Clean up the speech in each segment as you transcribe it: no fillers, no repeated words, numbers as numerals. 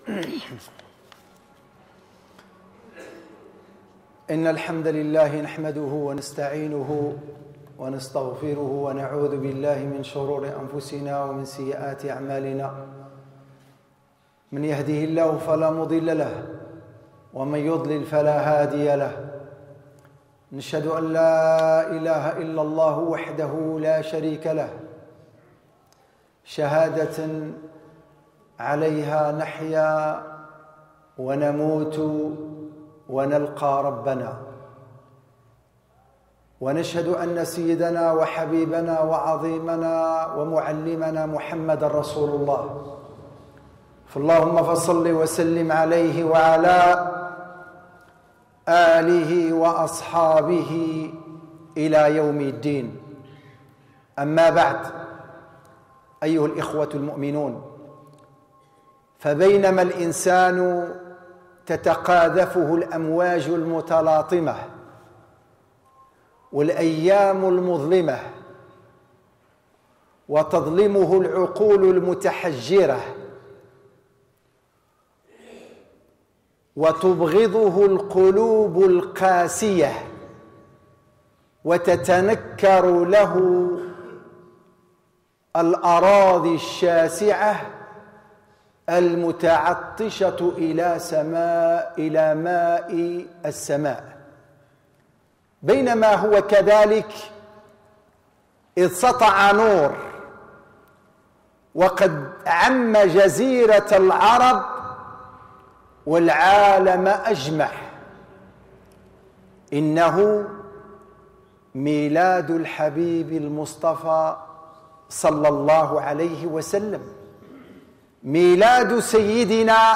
إن الحمد لله نحمده ونستعينه ونستغفره ونعوذ بالله من شرور أنفسنا ومن سيئات أعمالنا. من يهده الله فلا مضل له ومن يضلل فلا هادي له. نشهد أن لا إله إلا الله وحده لا شريك له، شهادة عليها نحيا ونموت ونلقى ربنا. ونشهد أن سيدنا وحبيبنا وعظيمنا ومعلمنا محمد رسول الله، فاللهم فصل وسلم عليه وعلى آله وأصحابه إلى يوم الدين. أما بعد، أيها الإخوة المؤمنون، فبينما الإنسان تتقاذفه الأمواج المتلاطمة والأيام المظلمة وتظلمه العقول المتحجرة وتبغضه القلوب القاسية وتتنكر له الأراضي الشاسعة المتعطشة إلى ماء السماء، بينما هو كذلك إذ سطع نور وقد عم جزيرة العرب والعالم أجمع. إنه ميلاد الحبيب المصطفى صلى الله عليه وسلم، ميلاد سيدنا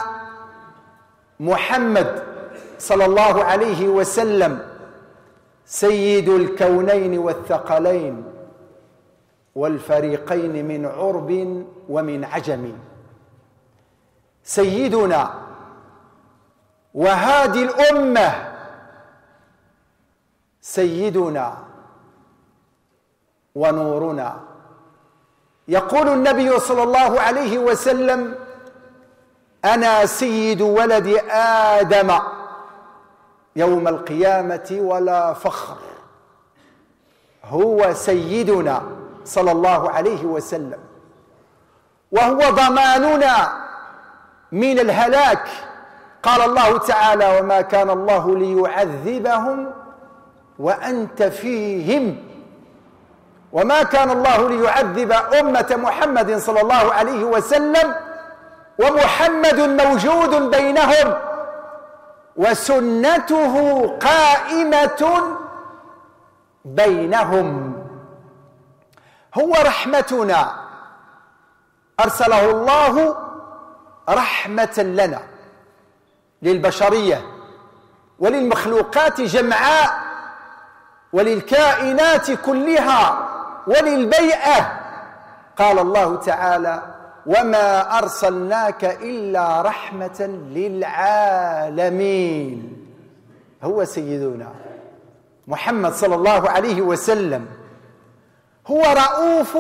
محمد صلى الله عليه وسلم، سيد الكونين والثقلين والفريقين من عرب ومن عجم، سيدنا وهادي الأمة، سيدنا ونورنا. يقول النبي صلى الله عليه وسلم: أنا سيد ولد آدم يوم القيامة ولا فخر. هو سيدنا صلى الله عليه وسلم، وهو ضماننا من الهلاك. قال الله تعالى: وما كان الله ليعذبهم وأنت فيهم. وما كان الله ليعذب أمة محمد صلى الله عليه وسلم ومحمد موجود بينهم وسنته قائمة بينهم. هو رحمتنا، أرسله الله رحمة لنا، للبشرية وللمخلوقات جمعاء وللكائنات كلها وللبيئة. قال الله تعالى: وما أرسلناك إلا رحمة للعالمين. هو سيدنا محمد صلى الله عليه وسلم، هو رؤوف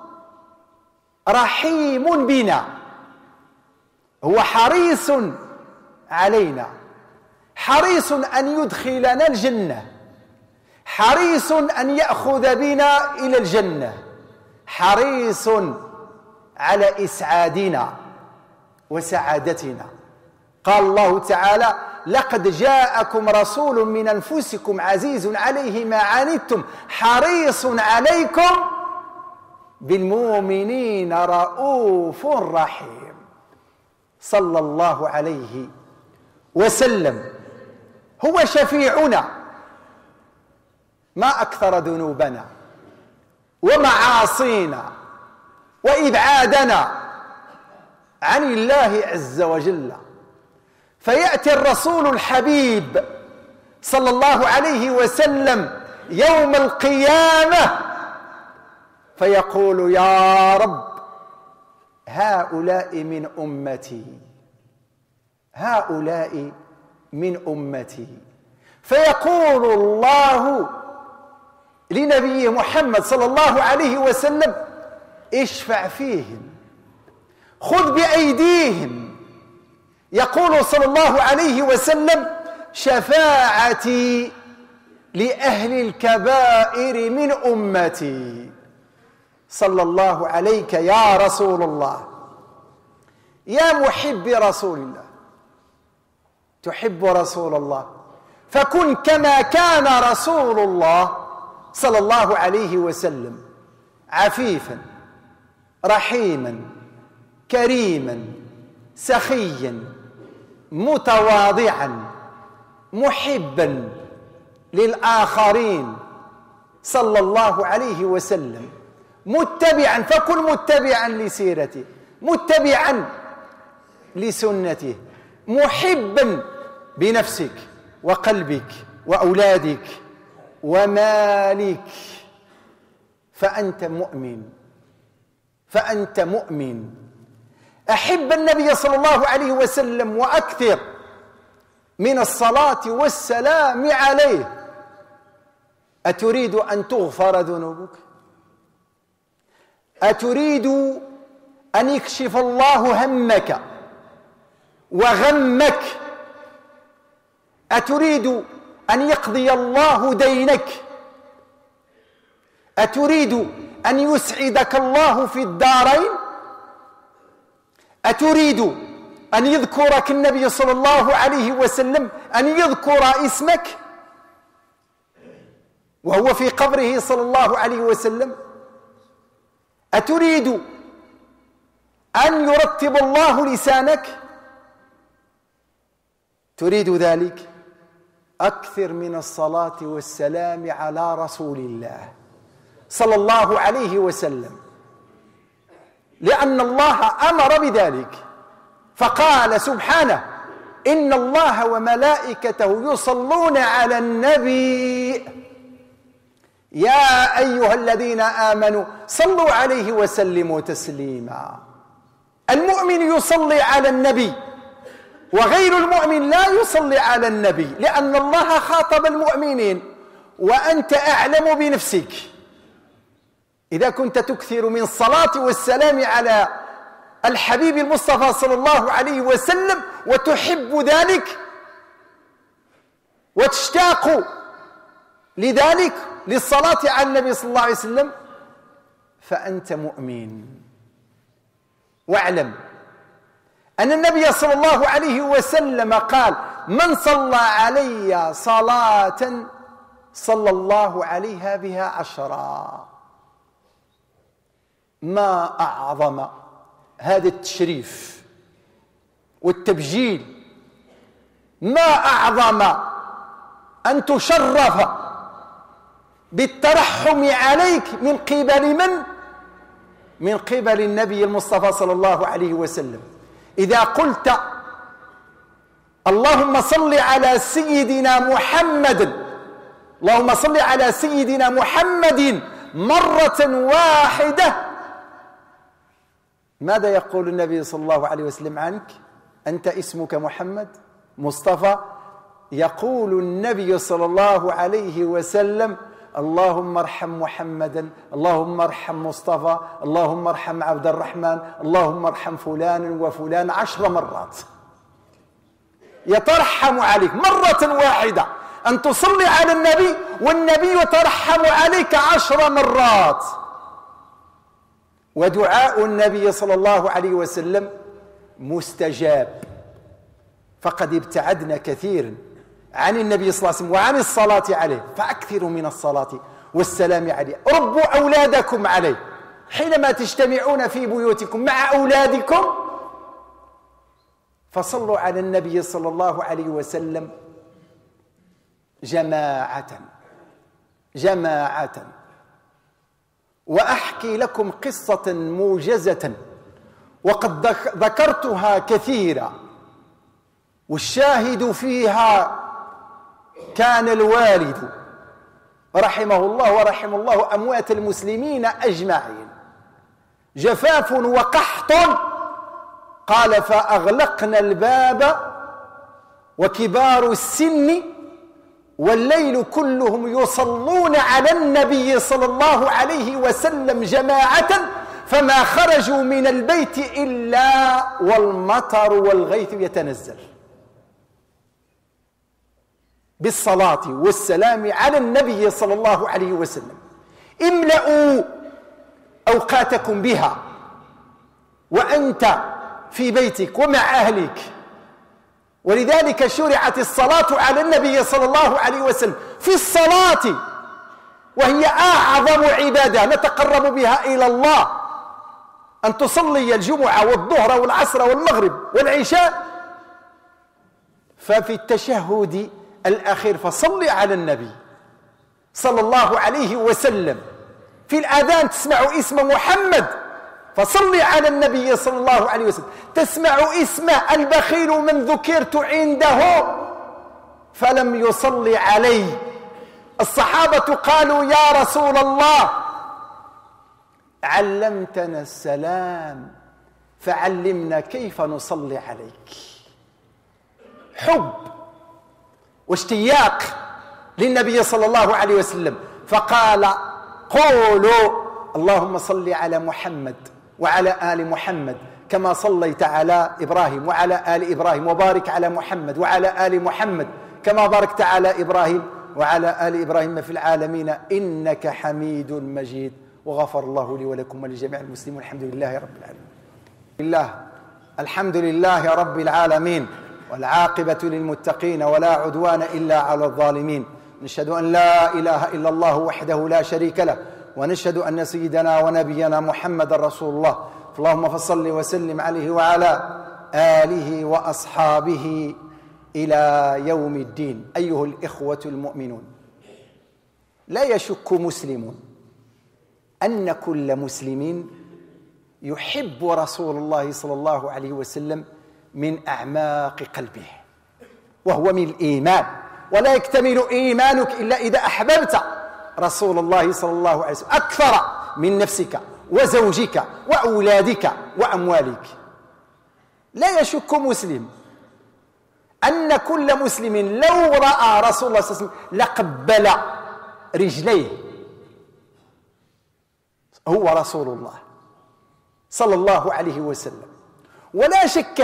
رحيم بنا، هو حريص علينا، حريص أن يدخلنا الجنة، حريص أن يأخذ بنا إلى الجنة، حريص على إسعادنا وسعادتنا. قال الله تعالى: لقد جاءكم رسول من أنفسكم عزيز عليه ما عنتم حريص عليكم بالمؤمنين رؤوف رحيم. صلى الله عليه وسلم. هو شفيعنا. ما أكثر ذنوبنا ومعاصينا وإبعادنا عن الله عز وجل، فيأتي الرسول الحبيب صلى الله عليه وسلم يوم القيامة فيقول: يا رب، هؤلاء من أمتي، هؤلاء من أمتي. فيقول الله لنبي محمد صلى الله عليه وسلم: اشفع فيهم، خذ بأيديهم يقول صلى الله عليه وسلم: شفاعتي لأهل الكبائر من أمتي. صلى الله عليك يا رسول الله، يا محب رسول الله، تحب رسول الله، فكن كما كان رسول الله صلى الله عليه وسلم: عفيفا رحيما كريما سخيا متواضعا محبا للآخرين صلى الله عليه وسلم، متبعا، فكن متبعا لسيرته، متبعا لسنته، محبا بنفسك وقلبك وأولادك ومالك، فأنت مؤمن. أحب النبي صلى الله عليه وسلم وأكثر من الصلاة والسلام عليه. أتريد أن تغفر ذنوبك؟ أتريد أن يكشف الله همك وغمك؟ أتريد أن يقضي الله دينك؟ أتريد أن يسعدك الله في الدارين؟ أتريد أن يذكرك النبي صلى الله عليه وسلم، أن يذكر اسمك وهو في قبره صلى الله عليه وسلم؟ أتريد أن يرتب الله لسانك؟ تريد ذلك؟ أكثر من الصلاة والسلام على رسول الله صلى الله عليه وسلم، لأن الله أمر بذلك، فقال سبحانه: إن الله وملائكته يصلون على النبي يا أيها الذين آمنوا صلوا عليه وسلموا تسليما. المؤمن يصلي على النبي، وغير المؤمن لا يصلي على النبي، لأن الله خاطب المؤمنين. وأنت أعلم بنفسك إذا كنت تكثر من الصلاة والسلام على الحبيب المصطفى صلى الله عليه وسلم، وتحب ذلك وتشتاق لذلك، للصلاة على النبي صلى الله عليه وسلم، فأنت مؤمن. واعلم أن النبي صلى الله عليه وسلم قال: من صلى علي صلاة صلى الله عليها بها 10. ما أعظم هذا التشريف والتبجيل، ما أعظم أن تشرف بالترحم عليك من قبل من؟ من قبل النبي المصطفى صلى الله عليه وسلم. إذا قلت اللهم صل على سيدنا محمد، اللهم صل على سيدنا محمد مرة واحدة، ماذا يقول النبي صلى الله عليه وسلم عنك؟ أنت اسمك محمد مصطفى. يقول النبي صلى الله عليه وسلم: اللهم ارحم محمدا، اللهم ارحم مصطفى، اللهم ارحم عبد الرحمن، اللهم ارحم فلان وفلان 10 مرات. يترحم عليك مرة واحدة، أن تصلي على النبي والنبي يترحم عليك 10 مرات. ودعاء النبي صلى الله عليه وسلم مستجاب، فقد ابتعدنا كثيرا عن النبي صلى الله عليه وسلم وعن الصلاة عليه، فأكثروا من الصلاة والسلام عليه. ربوا أولادكم عليه حينما تجتمعون في بيوتكم مع أولادكم، فصلوا على النبي صلى الله عليه وسلم جماعة. وأحكي لكم قصة موجزة وقد ذكرتها كثيرا، والشاهد فيها كان الوالد رحمه الله ورحم الله أموات المسلمين أجمعين. جفاف وقحط، قال: فأغلقنا الباب وكبار السن والليل كلهم يصلون على النبي صلى الله عليه وسلم جماعة، فما خرجوا من البيت إلا والمطر والغيث يتنزل بالصلاة والسلام على النبي صلى الله عليه وسلم. املأوا أوقاتكم بها وأنت في بيتك ومع أهلك. ولذلك شرعت الصلاة على النبي صلى الله عليه وسلم في الصلاة، وهي أعظم عبادة نتقرب بها إلى الله، أن تصلي الجمعة والظهر والعصر والمغرب والعشاء. ففي التشهد الأخير فصل على النبي صلى الله عليه وسلم. في الأذان تسمع اسم محمد فصل على النبي صلى الله عليه وسلم. تسمع اسمه البخيل من ذكرت عنده فلم يصلي عليه. الصحابة قالوا يا رسول الله علمتنا السلام فعلمنا كيف نصلي عليك. حب واشتياق للنبي صلى الله عليه وسلم. فقال قولوا اللهم صل على محمد وعلى آل محمد كما صليت على إبراهيم وعلى آل إبراهيم، وبارك على محمد وعلى آل محمد كما باركت على إبراهيم وعلى آل إبراهيم في العالمين إنك حميد مجيد. وغفر الله لي ولكم ولجميع المسلمين. الحمد لله رب العالمين. الحمد لله رب العالمين، والعاقبة للمتقين ولا عدوان إلا على الظالمين. نشهد أن لا إله إلا الله وحده لا شريك له، ونشهد أن سيدنا ونبينا محمد رسول الله. اللهم فصل وسلم عليه وعلى آله وأصحابه إلى يوم الدين. أيها الإخوة المؤمنون، لا يشك مسلم أن كل مسلم يحب رسول الله صلى الله عليه وسلم من أعماق قلبه، وهو من الإيمان. ولا يكتمل إيمانك إلا إذا أحببت رسول الله صلى الله عليه وسلم أكثر من نفسك وزوجك وأولادك وأموالك. لا يشك مسلم أن كل مسلم لو رأى رسول الله صلى الله عليه وسلم لقبل رجليه. هو رسول الله صلى الله عليه وسلم. ولا شك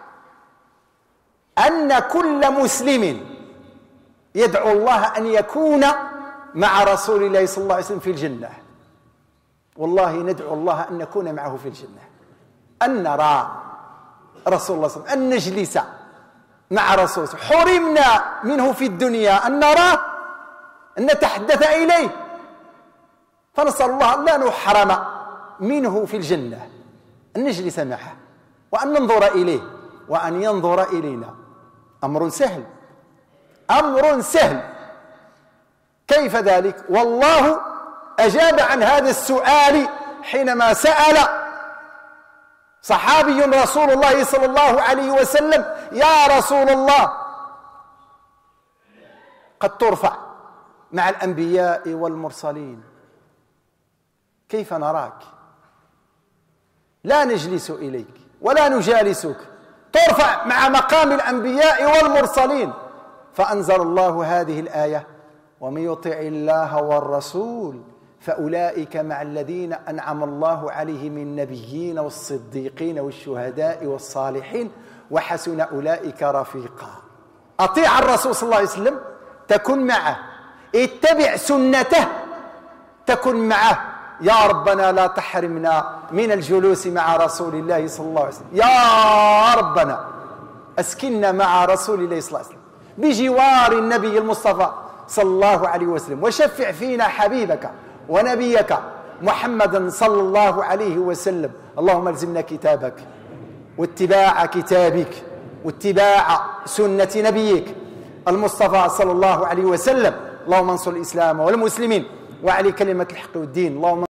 أن كل مسلم يدعو الله أن يكون مع رسول الله صلى الله عليه وسلم في الجنة. والله ندعو الله أن نكون معه في الجنة، أن نرى رسول الله صلى الله عليه وسلم، أن نجلس مع رسول الله. حرمنا منه في الدنيا أن نراه، أن نتحدث إليه، فنسأل الله أن لا نحرم منه في الجنة، أن نجلس معه وأن ننظر إليه وأن ينظر إلينا. أمر سهل، أمر سهل. كيف ذلك؟ والله أجاب عن هذا السؤال حينما سأل صحابي رسول الله صلى الله عليه وسلم: يا رسول الله، قد ترفع مع الأنبياء والمرسلين، كيف نراك؟ لا نجلس إليك ولا نجالسك، ترفع مع مقام الأنبياء والمرسلين. فأنزل الله هذه الآية: ومن يطع الله والرسول فأولئك مع الذين أنعم الله عليهم من النبيين والصديقين والشهداء والصالحين وحسن أولئك رفيقا. أطيع الرسول صلى الله عليه وسلم تكن معه، اتبع سنته تكن معه. يا ربنا لا تحرمنا من الجلوس مع رسول الله صلى الله عليه وسلم. يا ربنا أسكننا مع رسول الله صلى الله عليه وسلم بجوار النبي المصطفى صلى الله عليه وسلم، وشفع فينا حبيبك ونبيك محمدا صلى الله عليه وسلم. اللهم الزمنا كتابك واتباع كتابك واتباع سنة نبيك المصطفى صلى الله عليه وسلم. اللهم انصر الإسلام والمسلمين وعلي كلمة الحق والدين. اللهم